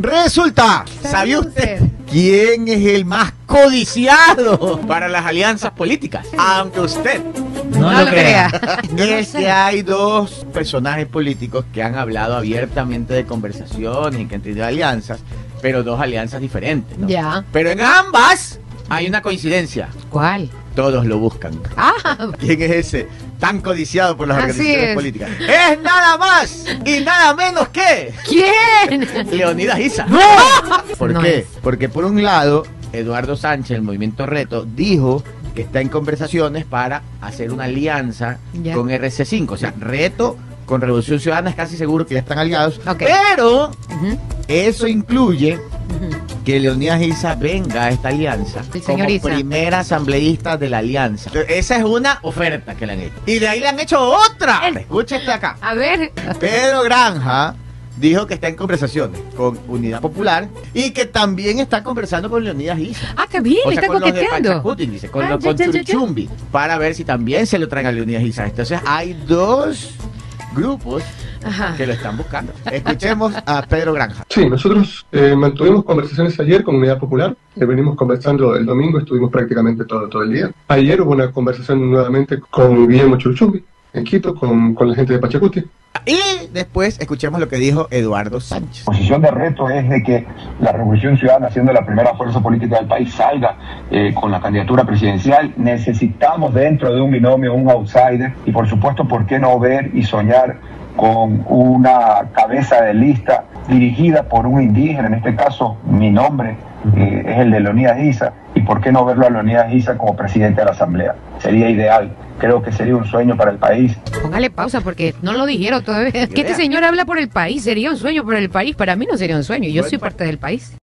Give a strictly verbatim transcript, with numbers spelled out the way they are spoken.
Resulta, ¿sabía usted quién es el más codiciado para las alianzas políticas? Aunque usted no, no lo crea. crea. Es que hay dos personajes políticos que han hablado abiertamente de conversaciones y que han tenido alianzas, pero dos alianzas diferentes, ¿no? Ya. Pero en ambas hay una coincidencia. ¿Cuál? Todos lo buscan. Ah. ¿Quién es ese tan codiciado por las Así organizaciones es. políticas? Es nada más y nada menos que ¿Quién? Leonidas Issa. ¡No! ¿Por No qué? es. Porque por un lado, Eduardo Sánchez, el Movimiento Reto, dijo que está en conversaciones para hacer una alianza Ya. con R C cinco. O sea, Reto con Revolución Ciudadana es casi seguro que ya están aliados. Ok. Pero Ujú, eso incluye ujú. que Leonidas Issa venga a esta alianza El señor como Issa. primera asambleísta de la alianza. Esa es una oferta que le han hecho. Y de ahí le han hecho otra. Escúchate acá. A ver. Pedro Granja dijo que está en conversaciones con Unidad Popular y que también está conversando con Leonidas Issa. Ah, qué bien, O le sea, está con los de coqueteando. Pachacuti, dice, con, Ah, los ya, con ya, ya, ya. Churichumbi, para ver si también se lo traen a Leonidas Issa. Entonces hay dos grupos Ajá. que lo están buscando. Escuchemos a Pedro Granja. Sí, nosotros eh, mantuvimos conversaciones ayer con Unidad Popular, eh, venimos conversando el domingo, estuvimos prácticamente todo, todo el día. Ayer hubo una conversación nuevamente con Guillermo Churichumbi, en Quito, con, con la gente de Pachacuti. Y después escuchemos lo que dijo Eduardo Sánchez. La posición de Reto es de que la Revolución Ciudadana, siendo la primera fuerza política del país, salga eh, con la candidatura presidencial. Necesitamos dentro de un binomio un outsider y por supuesto, ¿por qué no ver y soñar con una cabeza de lista dirigida por un indígena? En este caso, mi nombre eh, es el de Leonidas Issa, y ¿por qué no verlo a Leonidas Issa como presidente de la Asamblea? Sería ideal. Creo que sería un sueño para el país. Póngale pausa porque no lo dijeron todavía. Que este señor habla por el país. Sería un sueño por el país. Para mí no sería un sueño. Yo soy parte del país.